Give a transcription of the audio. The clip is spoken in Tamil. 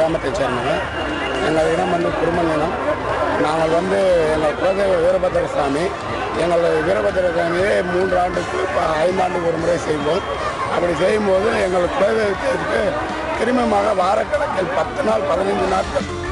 கிராமத்தை சேர்ந்தவங்க. எங்கள் இனம் வந்து குடும்பம் இனம். நாங்கள் வந்து எங்கள் குலதெய்வ வீரபத்திரசாமி. எங்கள் வீரபத்திரசாமியே 3 ஆண்டுக்கு 5 ஆண்டுக்கு ஒரு முறை செய்வோம். அப்படி செய்யும்போது எங்கள் குலதெய்வத்திற்கு கிருமமாக வாரக்கணக்கில் 10 நாள் 15 நாட்கள்